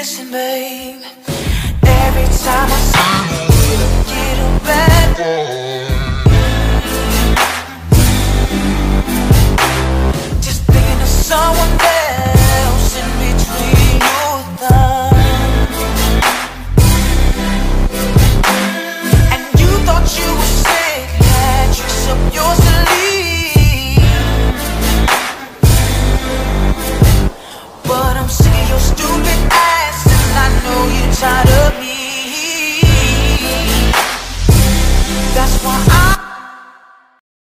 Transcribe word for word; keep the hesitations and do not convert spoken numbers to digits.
missing, babe. Every time I see you, you get a bad day. Just thinking of someone else in between your thighs. And you thought you were sick, had tricks up your sleeve. But I'm sick of your stupid ass, and I know you're tired of